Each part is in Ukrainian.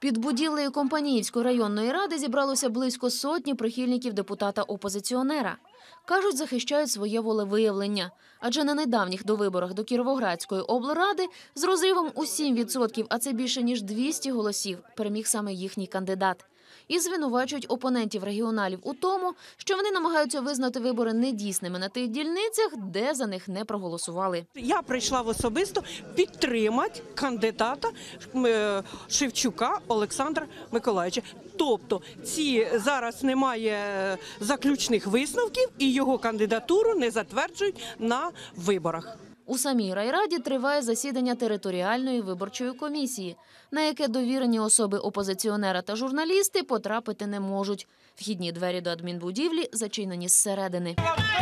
Під будівлею Компаніївської районної ради зібралося близько сотні прихильників депутата-опозиціонера. Кажуть, захищають своє волевиявлення. Адже на недавніх довиборах до Кіровоградської облради з розривом у 7%, а це більше ніж 200 голосів, переміг саме їхній кандидат. І звинувачують опонентів регіоналів у тому, що вони намагаються визнати вибори недійсними на тих дільницях, де за них не проголосували. Я прийшла особисто підтримати кандидата Шевчука Олександра Миколайовича. Тобто зараз немає заключних висновків і його кандидатуру не затверджують на виборах. У самій райраді триває засідання територіальної виборчої комісії, на яке довірені особи опозиціонера та журналісти потрапити не можуть. Вхідні двері до адмінбудівлі зачинені зсередини.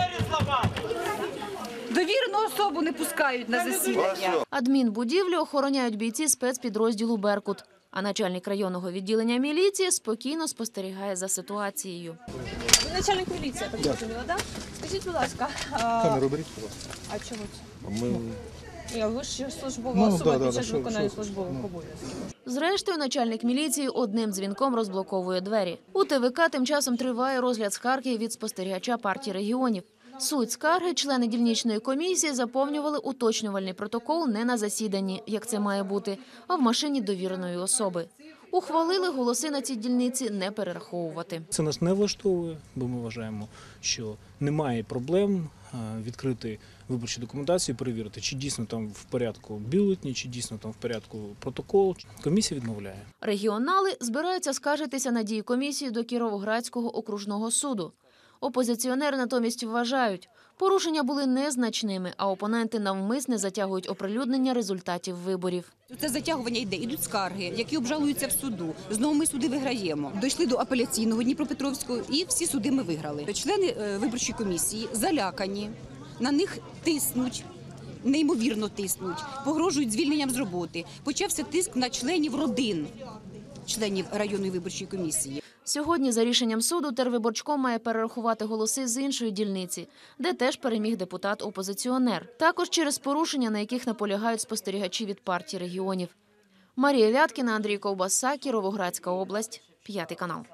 Довірену особу не пускають на засідання. Адмінбудівлю охороняють бійці спецпідрозділу «Беркут». А начальник районного відділення міліції спокійно спостерігає за ситуацією. Ви начальник міліції, так зрозуміла, так? Скажіть, будь ласка. Камеру беріть, будь ласка. А чому Ми... Ви ж службова особа під час виконання службових обов'язків. Зрештою, начальник міліції одним дзвінком розблоковує двері. У ТВК тим часом триває розгляд скарги від спостерігача партії регіонів. Суть скарги члени дільничної комісії заповнювали уточнювальний протокол не на засіданні, як це має бути, а в машині довіреної особи. Ухвалили голоси на цій дільниці не перераховувати. Це нас не влаштовує, бо ми вважаємо, що немає проблем відкрити виборчу документацію, перевірити, чи дійсно там в порядку бюлетні, чи дійсно там в порядку протокол. Комісія відмовляє. Регіонали збираються скаржитися на дії комісії до Кіровоградського окружного суду. Опозиціонери натомість вважають, порушення були незначними, а опоненти навмисне затягують оприлюднення результатів виборів. Це затягування йде, ідуть скарги, які обжалуються в суду. Знову ми суди виграємо. Дійшли до апеляційного Дніпропетровського і всі суди ми виграли. Члени виборчої комісії залякані, на них тиснуть, неймовірно тиснуть, погрожують звільненням з роботи. Почався тиск на членів родин, членів районної виборчої комісії. Сьогодні за рішенням суду тервиборчком має перерахувати голоси з іншої дільниці, де теж переміг депутат-опозиціонер. Також через порушення, на яких наполягають спостерігачі від партії регіонів. Марія Вяткіна, Андрій Ковбаса, Кіровоградська область, 5 канал.